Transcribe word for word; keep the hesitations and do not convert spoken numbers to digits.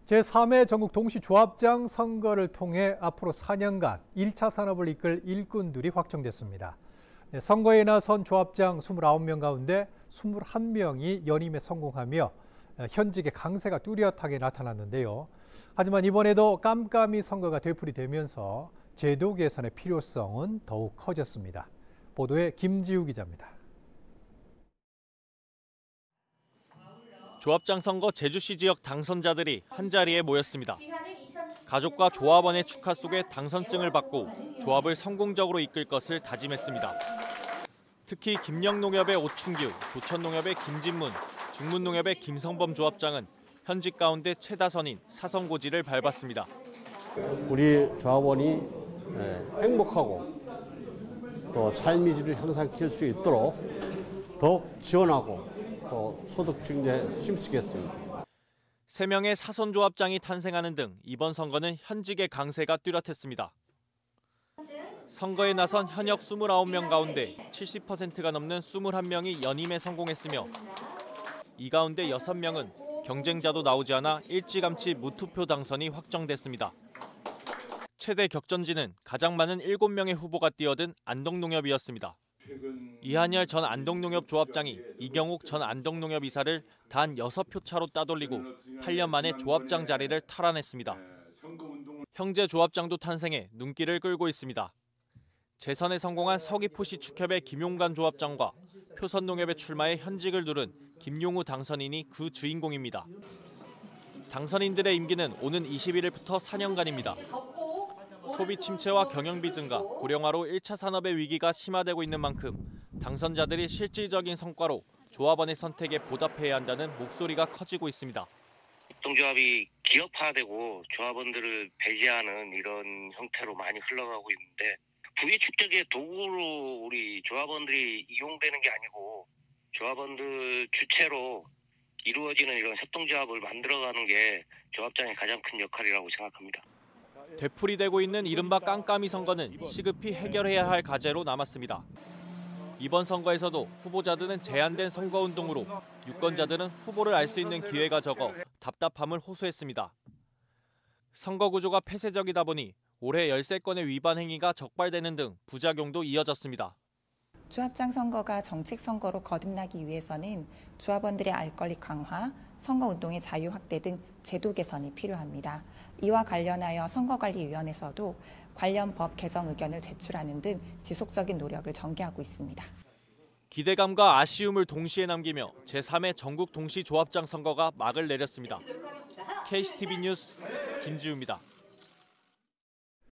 제삼 회 전국 동시조합장 선거를 통해 앞으로 사 년간 일 차 산업을 이끌 일꾼들이 확정됐습니다. 선거에 나선 조합장 이십구 명 가운데 이십일 명이 연임에 성공하며 현직의 강세가 뚜렷하게 나타났는데요. 하지만 이번에도 깜깜이 선거가 되풀이되면서 제도 개선의 필요성은 더욱 커졌습니다. 보도에 김지우 기자입니다. 조합장 선거 제주시 지역 당선자들이 한자리에 모였습니다. 가족과 조합원의 축하 속에 당선증을 받고 조합을 성공적으로 이끌 것을 다짐했습니다. 특히 김영농협의 오충규, 조천농협의 김진문, 중문농협의 김성범 조합장은 현직 가운데 최다선인 사선고지를 밟았습니다. 우리 조합원이 행복하고 또 삶의 질을 향상시킬 수 있도록 더욱 지원하고 또 소득 증대에 힘쓰겠습니다. 세 명의 사선 조합장이 탄생하는 등 이번 선거는 현직의 강세가 뚜렷했습니다. 선거에 나선 현역 이십구 명 가운데 칠십 퍼센트가 넘는 이십일 명이 연임에 성공했으며 이 가운데 여섯 명은 경쟁자도 나오지 않아 일찌감치 무투표 당선이 확정됐습니다. 최대 격전지는 가장 많은 일곱 명의 후보가 뛰어든 안동농협이었습니다. 이한열 전 안동농협 조합장이 이경욱 전 안동농협 이사를 단 여섯 표 차로 따돌리고 팔 년 만에 조합장 자리를 탈환했습니다. 형제 조합장도 탄생해 눈길을 끌고 있습니다. 재선에 성공한 서귀포시 축협의 김용관 조합장과 표선농협의 출마에 현직을 누른 김용우 당선인이 그 주인공입니다. 당선인들의 임기는 오는 이십일 일부터 사 년간입니다. 소비 침체와 경영비 증가, 고령화로 일 차 산업의 위기가 심화되고 있는 만큼 당선자들이 실질적인 성과로 조합원의 선택에 보답해야 한다는 목소리가 커지고 있습니다. 협동조합이 기업화되고 조합원들을 배제하는 이런 형태로 많이 흘러가고 있는데 부의 축적의 도구로 우리 조합원들이 이용되는 게 아니고 조합원들 주체로 이루어지는 이런 협동조합을 만들어가는 게 조합장의 가장 큰 역할이라고 생각합니다. 되풀이되고 있는 이른바 깜깜이 선거는 시급히 해결해야 할 과제로 남았습니다. 이번 선거에서도 후보자들은 제한된 선거운동으로 유권자들은 후보를 알 수 있는 기회가 적어 답답함을 호소했습니다. 선거 구조가 폐쇄적이다 보니 올해 열세 건의 위반 행위가 적발되는 등 부작용도 이어졌습니다. 조합장 선거가 정책 선거로 거듭나기 위해서는 조합원들의 알 권리 강화, 선거운동의 자유 확대 등 제도 개선이 필요합니다. 이와 관련하여 선거관리위원회에서도 관련 법 개정 의견을 제출하는 등 지속적인 노력을 전개하고 있습니다. 기대감과 아쉬움을 동시에 남기며 제삼 회 전국 동시 조합장 선거가 막을 내렸습니다. 케이씨티비 뉴스 김지우입니다.